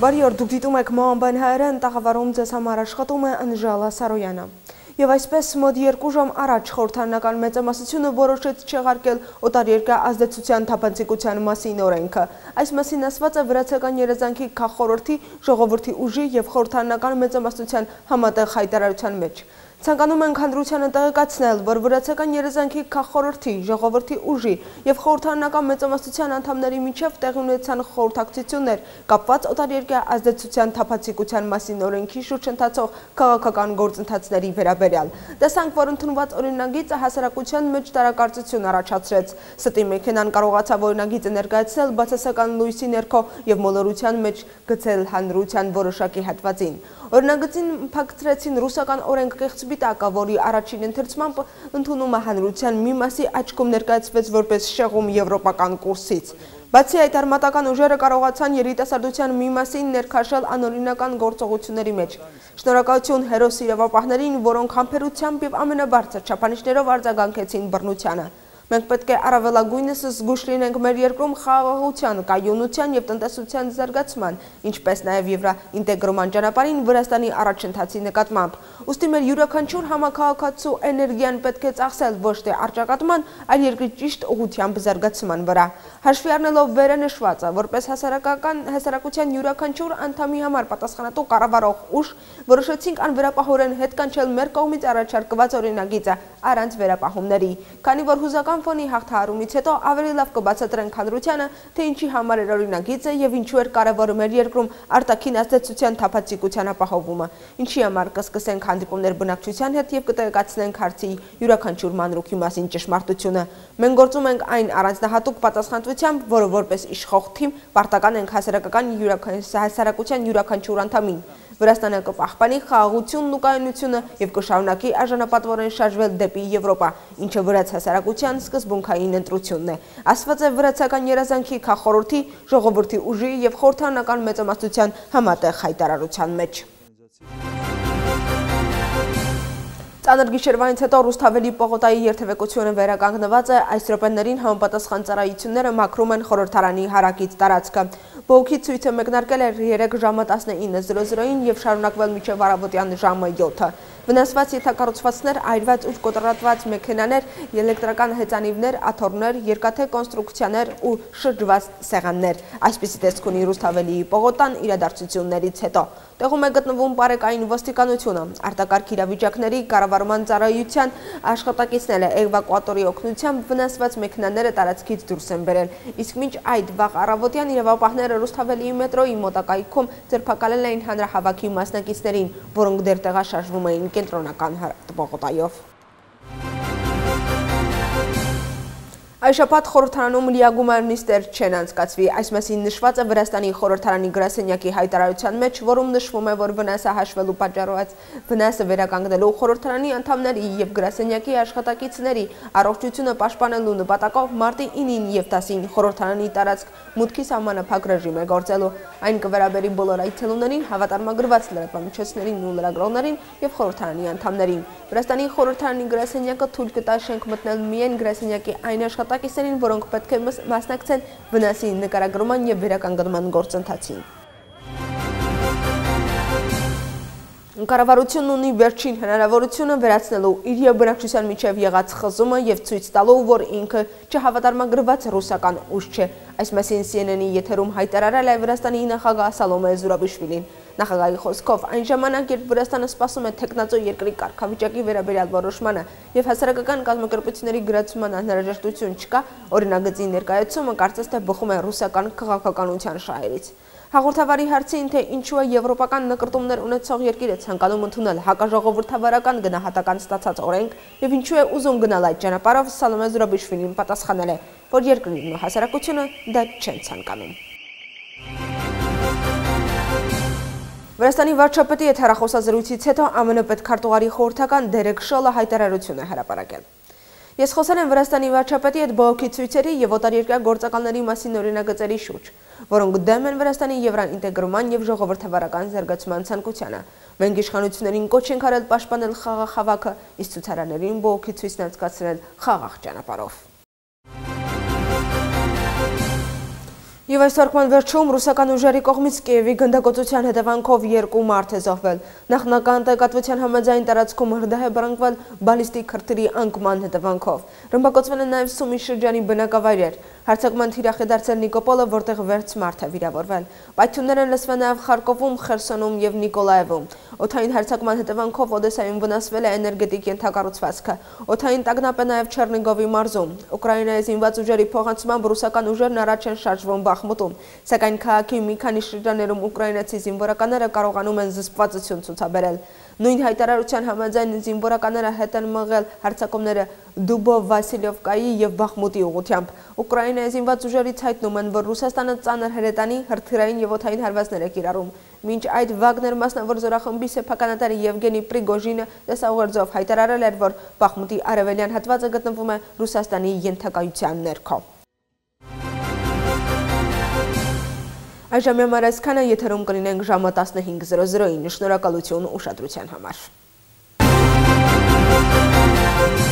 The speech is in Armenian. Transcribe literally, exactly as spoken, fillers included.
Բարի օր, դուք դիտում եք Մանբան հայերը, ընտաղավարում ձեզ համար աշխատում է Անժելա Սարոյանը։ Եվ այսպես մոտ երկու ժամ առաջ խորհրդարանական մեծամասնությունը որոշեց չեղարկել օտարերկրյա ազդեցության թափանցիկության մասին օրենքը։ Այս մասին ասված է վրացական երազանքի քաղխորհրդի, ժողովրդի ուժի և խորհրդարանական մեծամասնության համատեղ հայտարարության մեջ։ Ցանկանում ենք հանրությանը տեղեկացնել, որ վրացական երազանքի քաղխորհրդի, ժողովրդի ուժի և խորհրդարանական մեծամասնության անդամների միջև տեղի ունեցան խորհրդակցություններ կապված օտարերկրյա ազդեցության թափանցիկության մասին օրենքի շուրջ ընթացող քաղաքական գործընթացների վերաբերյալ։ Տեսանք, որ ընդունված օրինագիծը հասարակության մեջ տարակարծություն առաջացրեց։ Ստի մեքենան կարողացավ օրինագիծը ներկայացնել բացասական լույսի ներքո և մոլորության մեջ գցել հանրության որոշակի հատվածին։ Օրինագծին փակցրեցին ռուսական օրենք կեղծ բիտակը, որի առաջին ընթերցմամբ ընդունումը հանրության մի մասի աչքում ներկայացվեց որպես շեղում եվրոպական կուրսից։ Բացի այդ, արմատական ուժերը կարողացան երիտասարդության մի մասին ներքաշել անօրինական գործողությունների մեջ։ Շնորհակալություն հերոս իրավապահներին, որոնք համբերությամբ և ամենաբարձր չափանիշներով արձագանքեցին բռնությանը։ Մենք պետք է առավելագույնս զգույշ լինենք մեր երկրում խաղաղության, կայունության և տնտեսության զարգացման, ինչպես նաև եվրոինտեգրման ճանապարհին Վրաստանի առաջընթացի նկատմամբ։ Ուստի մեր յուրաքանչյուր համաքաղաքացու էներգիան պետք է ծախսել ոչ թե առճակատման, այլ երկրի ճիշտ ուղղությամբ զարգացման վրա։ Հաշվի առնելով վերը նշվածը, որպես հասարակական հասարակության յուրաքանչյուր անդամի համար պատասխանատու կառավարող ուժ, որոշեցինք անվերապահորեն հետ կանչել մեր կողմից առաջարկված օրինագիծը առանց վերապահումների, քանի որ հուզական ֆոնի հաղթահարումից հետո ավելի լավ կբացատրենք հանրությանը, թե ինչի համար էր օրինագիծը և ինչու էր կարևոր մեր երկրում արտաքին ազդեցության թափանցիկության ապահովումը, ինչի համար կսկսենք հանդիպումներ բնակչության հետ և կտեղեկացնենք հարցի յուրաքանչյուր մանրուքի մասին ճշմարտությունը։ Մենք գործում ենք այն առանձնահատուկ պատասխանատվությամբ, որը որպես իշխող թիմ պարտական ենք հասարակական հասարակության յուրաքանչյուր անդամին։ Վրաստանը կպահպանի խաղաղությունն ու կայունությունը և կշարունակի արժանապատվորեն շարժվել դեպի Եվրոպա, ինչը վրաց հասարակության սկզբունքային ընտրությունն է, ասված է վրացական երազանքի քաղխորհրդի, ժողովրդի ուժի և խորհրդարանական մեծամասնության համատեղ հայտարարության մեջ։ Ծանր գիշերվանից հետո Ռուսթավելի պողոտայի երթևեկությունը վերականգնված է, այս րոպեներին համապատասխան ծառայությունները մաքրում են խորհրդարանի հարակից տարածքը։ Բողոքի ցույցը մեկնարկել էր երեք ժամը տասնինը զրո զրոին և շարունակվել մինչև առավոտյան ժամը յոթը։ Վնասված ենթակառուցվածքներ, այրված ու կոտրատված մեքենաներ, էլեկտրական հեծանիվներ, աթոռներ, երկաթե կոնստրուկցիաներ ու շրջված սեղաններ։ Այսպիսի տեսք ունի Ռուսթավելիի պողոտան իրադարձություններից հետո։ Տեղում է գտնվում բարեկային ոստիկանությունը, արտակարգ իրավիճակների կառավարման ծառայության աշխատակիցները էվակուատորի օգնությամբ վնասված մեքենաները տարածքից դուրս են բերել, իսկ մինչ այդ վաղ առավոտյան իրավապահները Ռուսթավելիի մետրոյի մոտակայքում ձերբակալել էին հանրահավաքի մասնակիցներին, որոնք դեռ տեղաշարժվում էին կենտրոնական պողոտայով։ Այս շաբաթ խորհրդարանում լիագումար նիստեր չեն անցկացվի, այս մասին նշված է Վրաստանի խորհրդարանի գրասենյակի հայտարարության մեջ, որում նշվում է, որ վնասը հաշվելու պատճառված վնասը վերականգնելու խորհրդարանի անդամների և գրասենյակի աշխատակիցների առողջությունը պաշտպանելու նպատակով մարտի ինին և տասին խորհրդարանի տարածք մուտքի սահմանափակ ռեժիմ է գործելու։ Այն կվերաբերի բոլոր այցելուներին, հավատարմագրված լրատվամիջոցներին ու լրագրողներին և խորհրդարանի անդամներին։ Վրաստանի խորհրդարանի գրասենյակը թույլ կտա շենք մտնել միայն գրասենյակի այն աշխատակիցներին, որոնք պետք է մասնակցեն վնասի նկարագրման և վերականգնման գործընթացին։ Կառավարությունն ունի վերջին հնարավորությունը վերացնելու իր և բնակչության միջև եղած խզումը և ցույց տալու, որ ինքը չհավատարմագրված ռուսական ուժ չէ։ Այս մասին C N N-ի եթերում հայտարարել է Վրաստանի նախագահ Սալոմե Զուրաբիշվիլին։ Նախագահի խոսքով, այն ժամանակ, երբ Վրաստանը սպասում է թեկնածու երկրի կարգավիճակի վերաբերյալ որոշմանը և հասարակական կազմակերպությունների գրացման անհրաժեշտություն չկա, օրինագծի ներկայացումը կարծես թե բխում է ռուսական քաղաքականության շահերից։ Հաղորդավարի հարցին, թե ինչու է եվրոպական նկրտումներ ունեցող երկիրը ցանկանում ընդունել հակաժողովրդավարական գնահատական ստացած օրենք և ինչու է ուզում գնալ այդ ճանապարհով, Սալոմե Զուրաբիշվիլին պատասխանել է, որ երկրներն ու հասարակությունը դա չեն ցանկանում։ Վրաստանի վարչապետի հետ հեռախոսազրույցից հետո A M N պետքարտուղարի խորհրդական Դերեկ Շոլը հայտարարություն է հրապարակել։ Ես խոսել եմ Վրաստանի վարչապետի հետ բողոքի ցույցերի և օտարերկրյա գործակալների մասին օրինագծերի շուրջ, որոնք դեմ են Վրաստանի եվրոինտեգրման և ժողովրդավարական զարգացման ցանկությանը։ Մենք իշխանություններին կոչ ենք արել պաշտպանել խաղաղ հավաքը, իսկ ցուցարարներին բողոքի ցույցն անցկացրել խաղաղ ճանապարհով։ Եվ այս թարգման վերջում ռուսական ուժերի կողմից Կիևի գնդագործության հետևանքով երկու մարդ է զոհվել։ Նախնական տեղեկատվության համաձայն տարածքում հրդեհ է բռնկվել բալիստիկ քրթերի անկման հետևանքով։ Ռմբակոծվել են նաև Սումի շրջանի բնակավայրեր։ Հարձակման թիրախ է դարձել Նիկոպոլը, որտեղ վեց մարդ է վիրավորվել։ Պայթյուններ են լսվել նաև Խարկովում, Խերսոնում և Նիկոլաևում։ Օդային հարձակման հետևանքով Օդեսայում վնասվել է էներգետիկ ենթակառուցվածքը։ Օդային տագնապ է նաև Չեռնիգովի մարզում։ Ուկրաինայի զինված ուժերի փոխանցմամբ ռուսական ուժերն առաջ են շարժվում Բախմուտում, սակայն քաղաքի մի քանի շրջաններում ուկրաինացի զինվորականները կարողանում են զսպվածություն ցուցաբերել։ Նույն հայտարարության համաձայն զինվորականները հետ են մղել հարձակումները Դուբով-Վասիլյովկայի և Բախմուտի ուղղությամբ։ Ուկրաինայի զինված ուժերից հայտնում են, որ Ռուսաստանը ծանր հրետանի, հրթիռային և օդային հարվածներ է կիրառում։ Մինչ այդ Վագներ մասնավոր զորախմբի սեփականատար Եվգենի Պրիգոժինը տեսաուղերձով հայտարարել էր, որ Բախմուտի արևելյան հատվածը գտնվում է Ռուսաստանի ենթակայության ներքո։ Այժմ համար այսքանը, եթերում կլինենք ժամը տասնհինգ զրո զրոյին։ Շնորհակալություն ուշադրության համար։